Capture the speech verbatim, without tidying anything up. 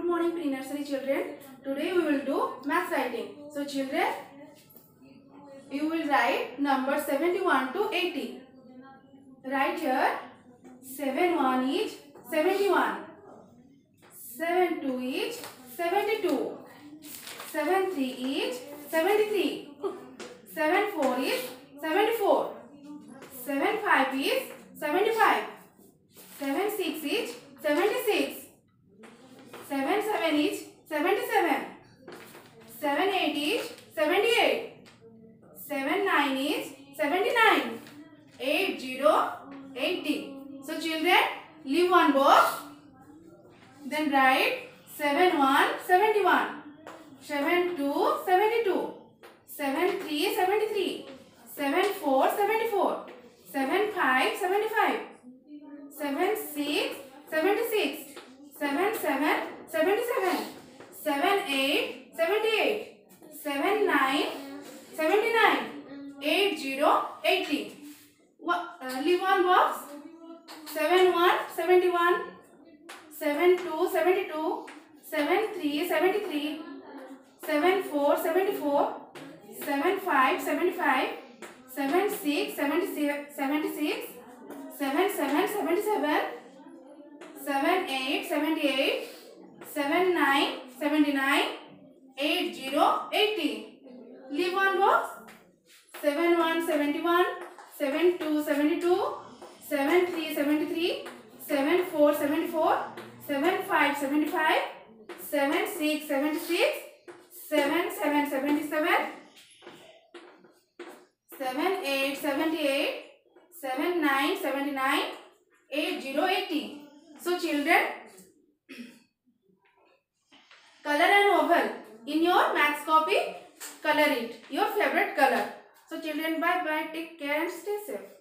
morning pre-nursery children. Today we will do math writing. So children, you will write number seventy-one to eighty. Write here seventy-one is seventy-one, seventy-two is seventy-two, seventy-three is seventy-three, seventy-four is seventy-four, seventy-five is seventy-five, seventy-six is seventy-six, seventy-seven is seventy-seven, seventy-eight is seventy-eight, seventy-nine is seventy-nine, eighty, eighty. So children, leave one box. Then write seventy-one, seventy-one, seventy-two, seventy-two, seventy-three, seventy-three, seventy-four, seventy-four, seventy-five, seventy-five, seventy-six, seventy-six, seventy-seven, seventy-seven, seventy-eight, seventy-eight, seventy-nine, seventy-nine, eighty, eighty. Uh, leave one box. seventy-one, seventy-one, seventy-two, seventy-two, seventy-three, seventy-three, seventy-four, seventy-four, seventy-five, seventy-five, seventy-six, seventy-six, seventy-six, seventy-seven, seventy-seven, seventy-eight, seventy-eight, seventy-nine, seventy-nine, eighty, eighty. Leave one box. seventy-one, seventy-one, seventy-two, seventy-two, seventy-three, seventy-three, seventy-four, seventy-four, seventy-five, seventy-five, seventy-six, seventy-six, seventy-seven, seventy-seven, seventy-eight, seventy-eight, seventy-nine, seventy-nine, eighty, eighty. So children, color an oval. In your maths copy, color it. Your favorite color. So children, bye bye. Take care and stay safe.